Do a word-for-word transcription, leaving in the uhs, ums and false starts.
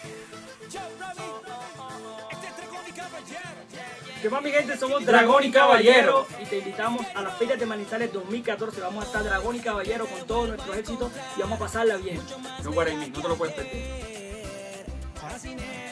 ¿Qué más, mi gente? Somos Dragón y Caballero y te invitamos a las ferias de Manizales dos mil catorce. Vamos a estar Dragón y Caballero con todos nuestros éxitos y vamos a pasarla bien. No, Guaraní, no te lo puedes perder.